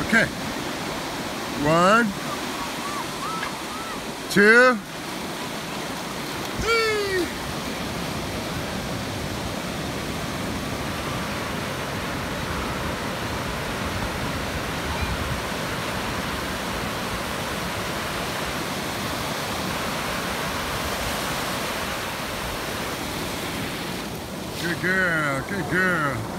Okay. 1, 2, 3. Good girl, good girl.